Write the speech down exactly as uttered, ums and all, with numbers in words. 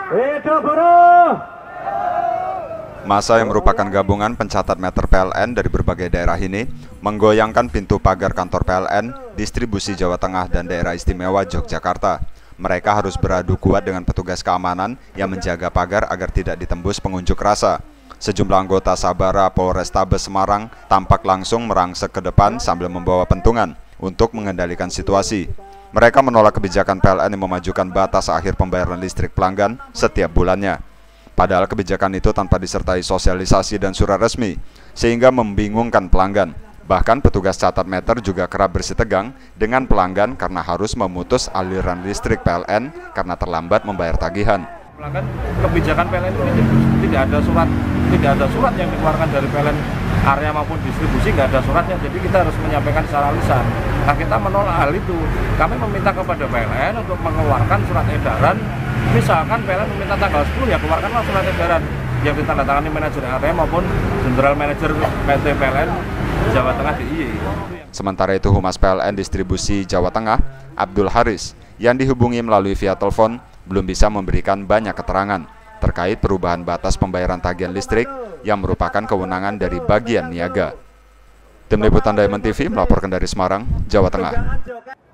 Hidup buruh! Massa yang merupakan gabungan pencatat meter P L N dari berbagai daerah ini menggoyangkan pintu pagar kantor P L N, distribusi Jawa Tengah dan daerah istimewa Yogyakarta. Mereka harus beradu kuat dengan petugas keamanan yang menjaga pagar agar tidak ditembus pengunjuk rasa. Sejumlah anggota Sabara Polrestabes Semarang tampak langsung merangsek ke depan sambil membawa pentungan untuk mengendalikan situasi. Mereka menolak kebijakan P L N yang memajukan batas akhir pembayaran listrik pelanggan setiap bulannya. Padahal kebijakan itu tanpa disertai sosialisasi dan surat resmi, sehingga membingungkan pelanggan. Bahkan petugas catat meter juga kerap bersitegang dengan pelanggan karena harus memutus aliran listrik P L N karena terlambat membayar tagihan. Pelanggan kebijakan P L N ini tidak ada surat, tidak ada surat yang dikeluarkan dari P L N area maupun distribusi, nggak ada suratnya. Jadi kita harus menyampaikan secara lisan. Nah, kita menolak hal itu. Kami meminta kepada P L N untuk mengeluarkan surat edaran. Misalkan P L N meminta tanggal sepuluh, ya keluarkanlah surat edaran yang ditandatangani manajer area maupun general manager P T P L N Jawa Tengah D I Y. Sementara itu Humas P L N Distribusi Jawa Tengah, Abdul Haris, yang dihubungi melalui via telepon, belum bisa memberikan banyak keterangan terkait perubahan batas pembayaran tagihan listrik yang merupakan kewenangan dari bagian niaga. Tim Liputan Diamond T V melaporkan dari Semarang, Jawa Tengah.